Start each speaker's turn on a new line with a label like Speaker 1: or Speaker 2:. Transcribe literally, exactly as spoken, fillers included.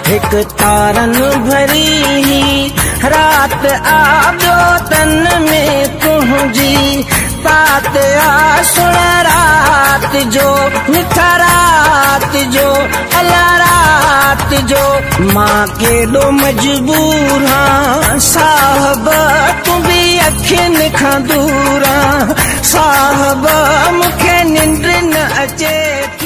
Speaker 1: एक तारन भरी रात आजो तन में तुझी तात आ सुन रात जो मिठा रात जो अला रात जो मां केॾो मजबूर हाँ साहब तू भी अखियुनि खां दूर साहब मूंखे निंड न अचे।